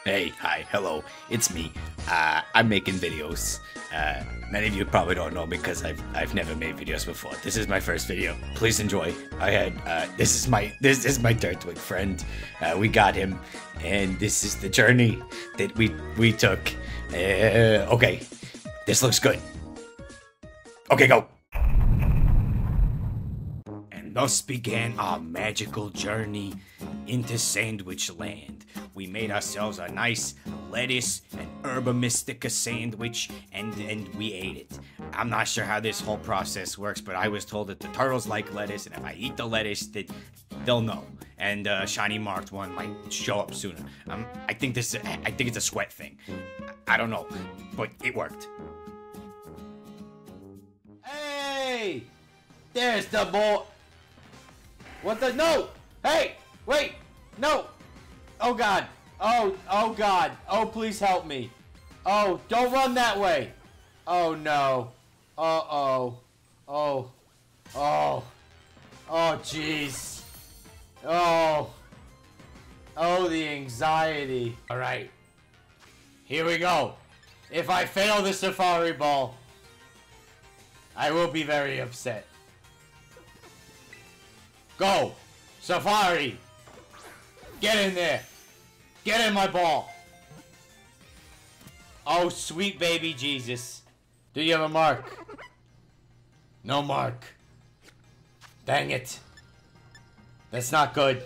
Hey, hi, hello, it's me. I'm making videos. Many of you probably don't know because I've never made videos before. This is my first video. Please enjoy. This is my Turtwig friend. We got him, and this is the journey that we took. Okay, this looks good. Okay, go. And thus began our magical journey into Sandwich Land. We made ourselves a nice lettuce and herba mystica sandwich, and we ate it. I'm not sure how this whole process works, but I was told that the turtles like lettuce, and if I eat the lettuce, they'll know. And shiny marked one might show up sooner. I think it's a sweat thing. I don't know, but it worked. Hey! There's the boy. What the? No! Hey! Wait! No! Oh God! Oh God! Oh, please help me! Oh, don't run that way! Oh no! Uh-oh! Oh! Oh! Oh, jeez! Oh! Oh, the anxiety! Alright. Here we go! If I fail the safari ball, I will be very upset. Go! Safari! Get in there! Get in my ball! Oh, sweet baby Jesus. Do you have a mark? No mark. Dang it. That's not good.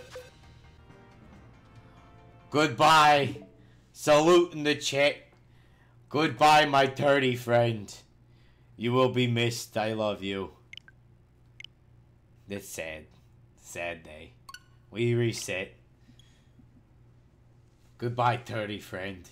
Goodbye. Salute in the chat. Goodbye, my turdy friend. You will be missed. I love you. That's sad. Sad day. We reset. Goodbye, turdy friend.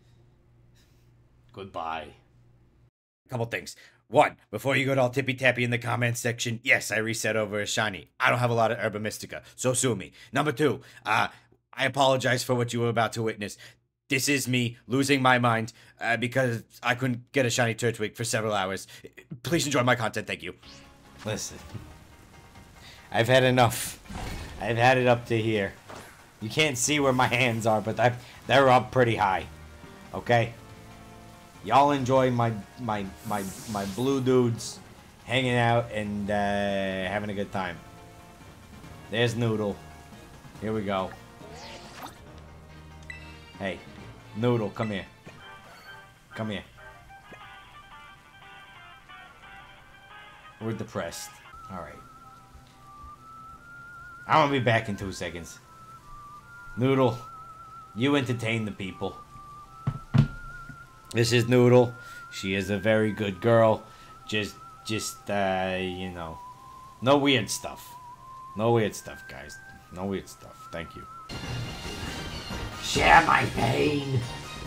Goodbye. Couple things. One, before you go to all tippy-tappy in the comments section, yes, I reset over as shiny. I don't have a lot of herba mystica, so sue me. Number two, I apologize for what you were about to witness. This is me losing my mind because I couldn't get a shiny Turtwig for several hours. Please enjoy my content, thank you. Listen. I've had enough. I've had it up to here. You can't see where my hands are, but they're up pretty high. Okay? Y'all enjoy my blue dudes hanging out and having a good time. There's Noodle. Here we go. Hey, Noodle, come here. Come here. We're depressed. Alright. I'm gonna be back in 2 seconds. Noodle, you entertain the people. This is Noodle. She is a very good girl. Just, you know. No weird stuff. No weird stuff, guys. No weird stuff. Thank you. Share my pain.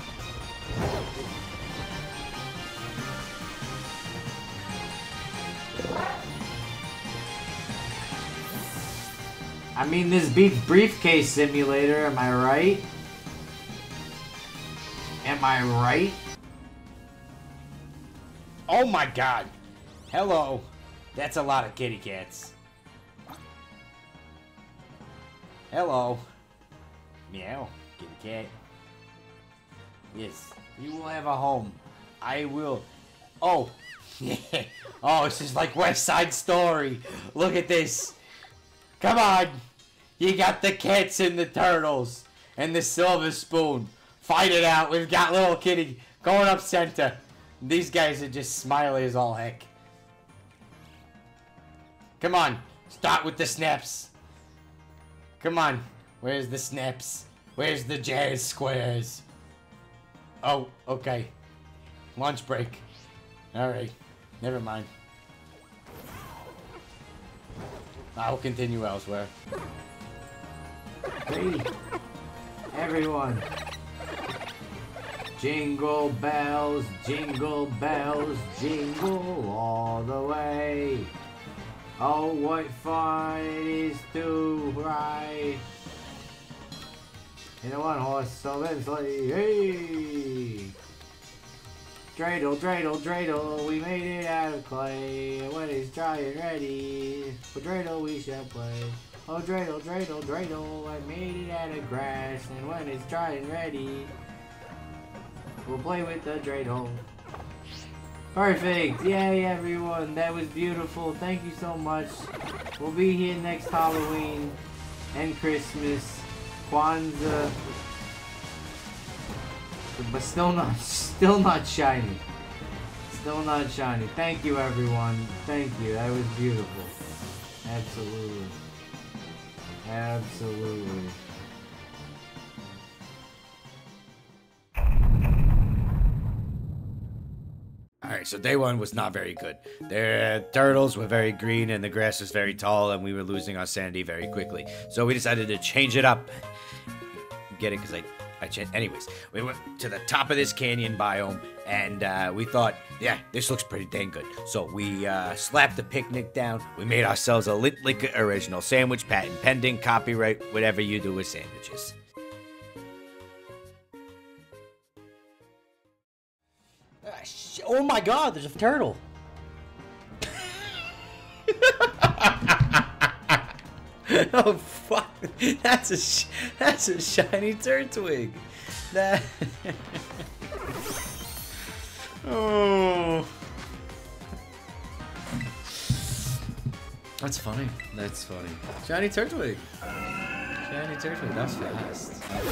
I mean, this beats Briefcase Simulator, am I right? Am I right? Oh my God. Hello. That's a lot of kitty cats. Hello. Meow. Kitty cat. Yes. You will have a home. I will. Oh. Yeah. Oh, this is like West Side Story. Look at this. Come on. You got the cats and the turtles. And the silver spoon. Fight it out. We've got little kitty going up center. These guys are just smiley as all heck. Come on. Start with the snaps. Come on. Where's the snaps? Where's the jazz squares? Oh, okay. Lunch break. Alright. Never mind. I'll continue elsewhere. Hey, everyone. Jingle bells, jingle all the way. Oh, what fun it is to ride in a one-horse open sleigh. Hey! Dreidel, dreidel, dreidel, we made it out of clay. And when it's dry and ready, for dreidel we shall play. Oh, dreidel, dreidel, dreidel, I made it out of grass. And when it's dry and ready, We'll play with the dreidel. Perfect! Yay, everyone! That was beautiful. Thank you so much. We'll be here next Halloween and Christmas, Kwanzaa, but still not shiny. Still not shiny. Thank you, everyone. Thank you. That was beautiful. Absolutely. Absolutely. Alright, so day one was not very good. The turtles were very green and the grass was very tall and we were losing our sanity very quickly. So we decided to change it up. Get it? Because I changed. Anyways, we went to the top of this canyon biome and we thought, yeah, this looks pretty dang good. So we slapped the picnic down. We made ourselves a Lit Liquor original sandwich, patent pending, copyright, whatever you do with sandwiches. Oh my god, there's a turtle. Oh fuck! That's a shiny Turtwig. That. Oh. That's funny. That's funny. Shiny Turtwig. Shiny Turtwig. That's fast.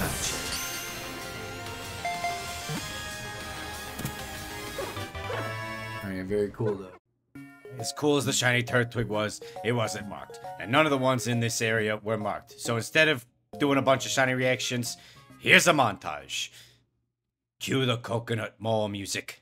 Alright, very cool though. As cool as the shiny Turtwig was, it wasn't marked. And none of the ones in this area were marked. So instead of doing a bunch of shiny reactions, here's a montage. Cue the Coconut Mall music.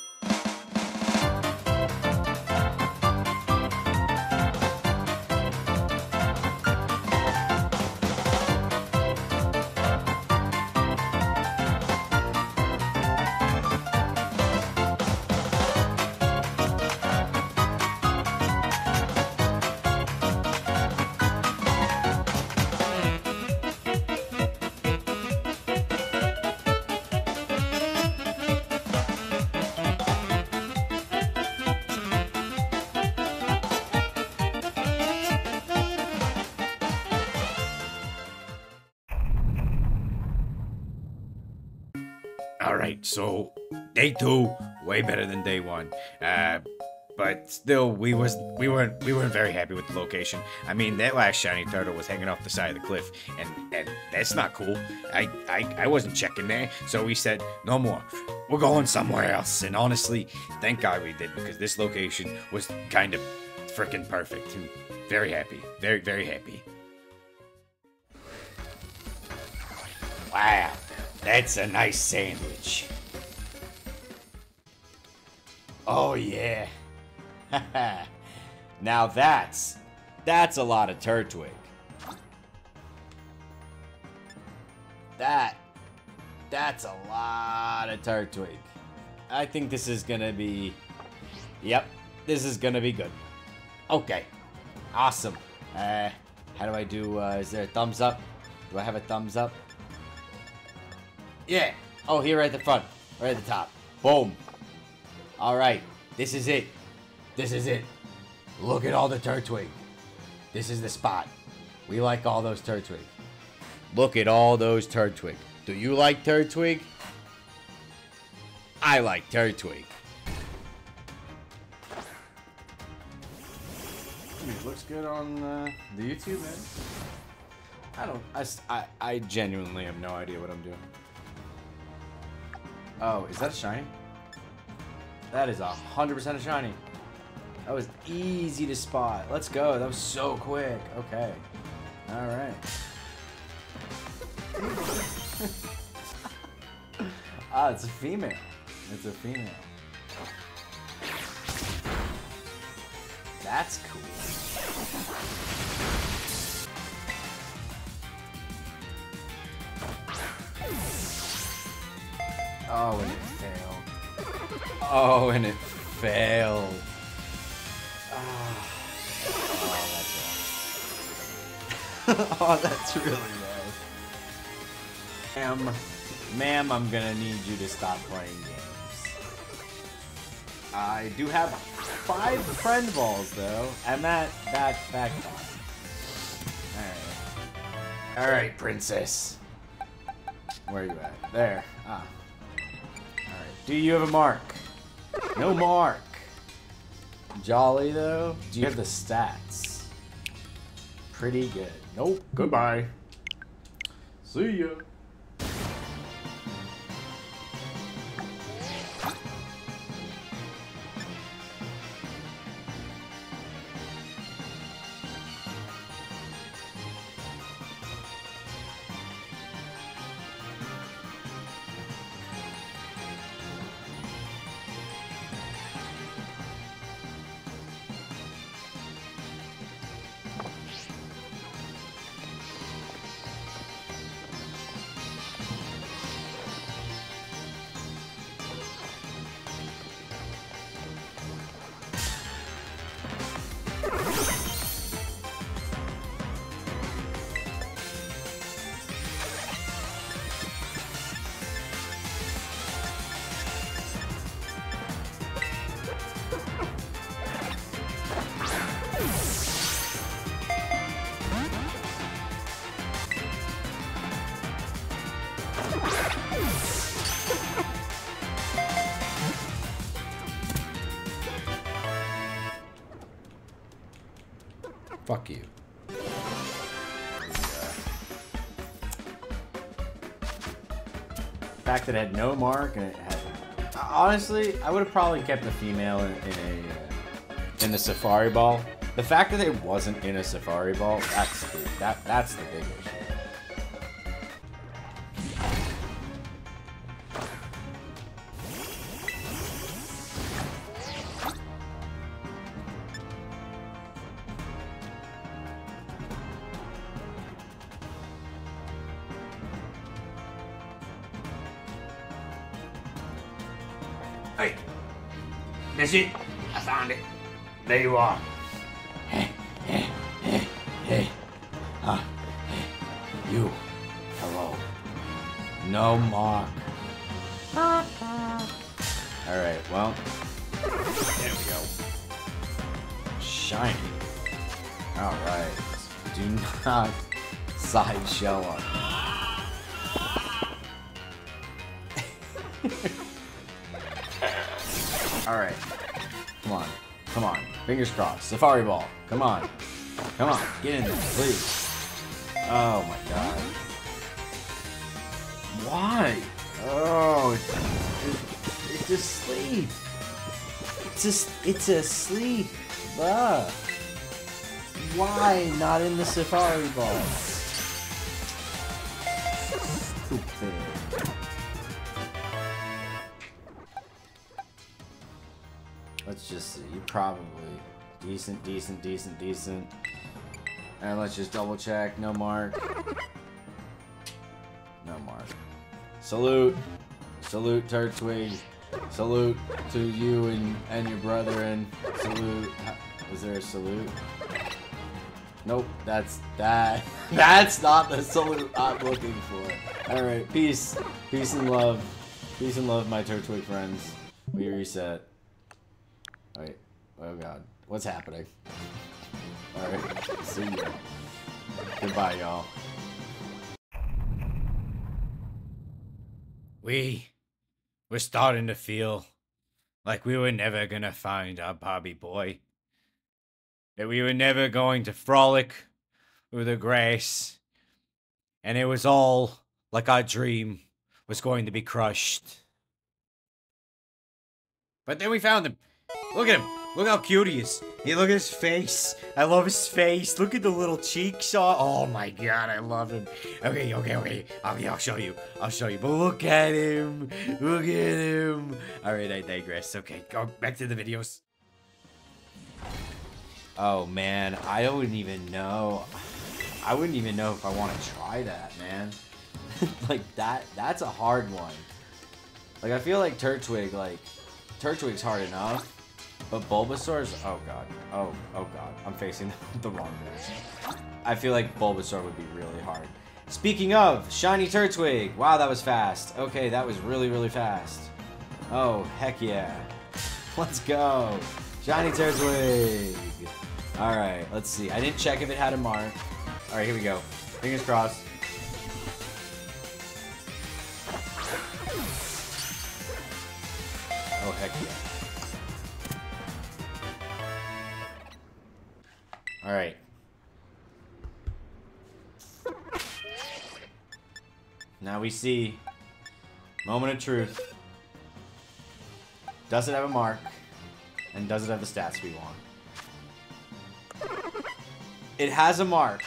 Alright, so day 2, way better than day 1. But still, we weren't very happy with the location. I mean, that last shiny turtle was hanging off the side of the cliff, and that's not cool. I wasn't checking there, so we said no more. We're going somewhere else. And honestly, thank God we did, because this location was kind of freaking perfect. Very happy, very happy. Wow, that's a nice sandwich. Oh yeah. Now that's a lot of Turtwig. That's a lot of Turtwig. I think this is gonna be, yep, this is gonna be good. Okay, awesome. How do I do, is there a thumbs up? Do I have a thumbs up? Yeah. Oh, here right at the front. Right at the top. Boom. Alright. This is it. This is it. Look at all the Turtwig. This is the spot. We like all those Turtwig. Look at all those Turtwig. Do you like Turtwig? I like Turtwig. It looks good on the YouTube, man. I genuinely have no idea what I'm doing. Oh, is that a shiny? That is 100% a shiny. That was easy to spot. Let's go. That was so quick. Okay. All right. Ah, it's a female. It's a female. That's cool. Oh, and it failed. Oh, and it failed. Oh, that's wrong. Oh, that's really wrong. Ma'am, I'm gonna need you to stop playing games. I do have 5 friend balls though, and that's fine. Alright, princess. Where are you at? There. Ah. Do you have a mark? No mark. Jolly, though? Do you have the stats? Pretty good. Nope. Goodbye. See ya. Fuck you. The fact that it had no mark and it had... Honestly, I would have probably kept the female in the Safari Ball. The fact that it wasn't in a Safari Ball, that's the big issue. Hey, that's it. I found it. There you are. Hey. You. Hello. No mark. Alright, well. There we go. Shiny. Alright. Do not side shell on me. Alright. Come on. Come on. Fingers crossed. Safari Ball. Come on. Come on. Get in there, please. Oh my god. Why? Oh, it's asleep. It's asleep. Bruh. Why not in the Safari Ball? Stupid. Let's just see. Probably decent. And let's just double check. No mark. No mark. Salute. Salute, Turtwig. Salute to you and your brother, and salute. Was there a salute? Nope, that's not the salute I'm looking for. Alright, peace. Peace and love. Peace and love, my Turtwig friends. We reset. Wait. Oh god. What's happening? Alright. See ya. Goodbye, y'all. We're starting to feel like we were never gonna find our Bobby boy. That we were never going to frolic through the grass. And it was all like our dream was going to be crushed. But then we found him. Look at him. Look how cute he is. Hey, look at his face. I love his face. Look at the little cheeks. Oh my god, I love him. Okay. I'll show you. But look at him. Look at him. Alright, I digress. Okay, go back to the videos. Oh man, I wouldn't even know. I wouldn't even know if I want to try that, man. Like that's a hard one. Like I feel like Turtwig's hard enough. But Bulbasaur's, oh god, oh god, I'm facing the wrong direction. I feel like Bulbasaur would be really hard. Speaking of, shiny Turtwig, wow, that was fast. Okay, that was really fast. Oh, heck yeah. Let's go. Shiny Turtwig. Alright, let's see. I didn't check if it had a mark. Alright, here we go. Fingers crossed. Oh, heck yeah. Alright. Now we see. Moment of truth. Does it have a mark? And does it have the stats we want? It has a mark.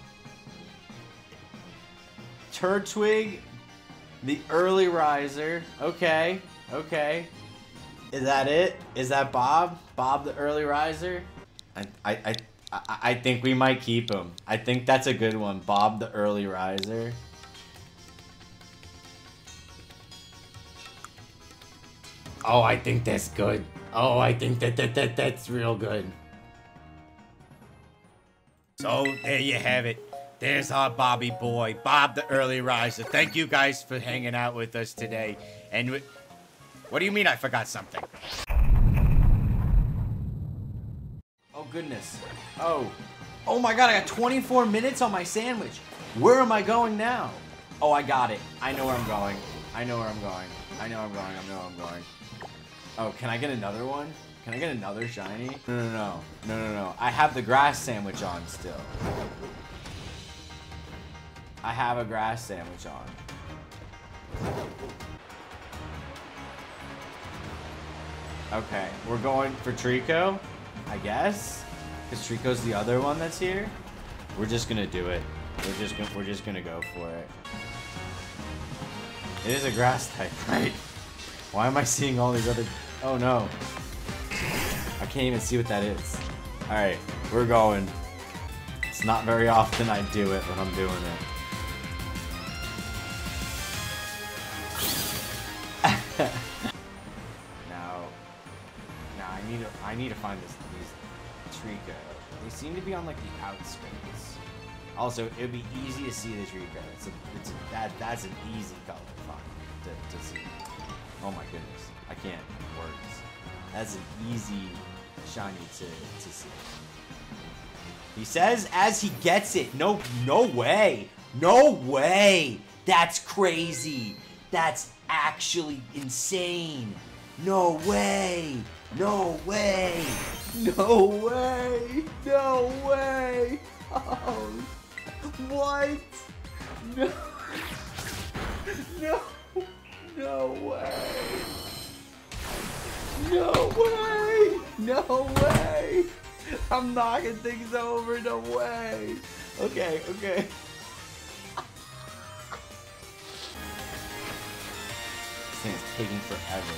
Turtwig, the early riser. Okay, okay. Is that it? Is that Bob? Bob the early riser? I think we might keep him. I think that's a good one. Bob the early riser. Oh, I think that's good. Oh, I think that's real good. So, there you have it. There's our Bobby boy, Bob the early riser. Thank you guys for hanging out with us today. And what do you mean I forgot something? Oh, goodness. Oh. Oh my god, I got 24 minutes on my sandwich. Where am I going now? Oh, I got it. I know where I'm going. I know where I'm going. I know where I'm going. I know where I'm going. Oh, can I get another one? Can I get another shiny? No, no, no. No, no, no. I have the grass sandwich on still. I have a grass sandwich on. Okay, we're going for Trico, I guess, because Trico's the other one that's here. We're just gonna do it. We're just gonna go for it. It is a grass type, right? Why am I seeing all these other? Oh no! I can't even see what that is. All right, we're going. It's not very often I do it, but I'm doing it. I need to find these Trico. They seem to be on like the outskirts. Also, it'd be easy to see the Trico. That's an easy color find to see. Oh my goodness, I can't words. That's an easy shiny to see. He says as he gets it. No way. No way. That's crazy. That's actually insane. No way. No way. No way. No way. Oh. What? No. No. No way. No way. No way. I'm knocking things over. No way. Okay, okay. This thing is taking forever.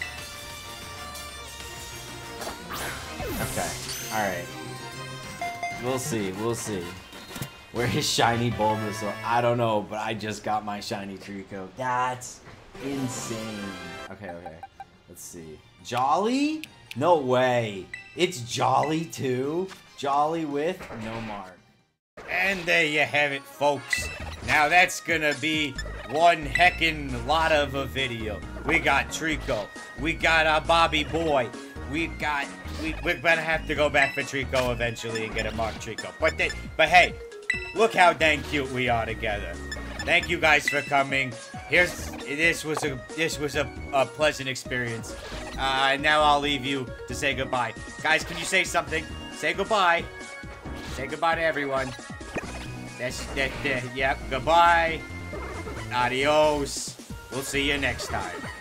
Okay, alright. We'll see, we'll see. Where is shiny Bulbasaur? I don't know, but I just got my shiny Trico. That's insane. Okay, okay. Let's see. Jolly? No way. It's Jolly too? Jolly with no mark. And there you have it, folks. Now that's gonna be one heckin' lot of a video. We got Trico. We got our Bobby boy. We're gonna have to go back for Trico eventually and get a marked Trico. But hey, look how dang cute we are together. Thank you guys for coming. This was a pleasant experience. Now I'll leave you to say goodbye. Guys, can you say something? Say goodbye. Say goodbye to everyone. Yep, goodbye. Adios. We'll see you next time.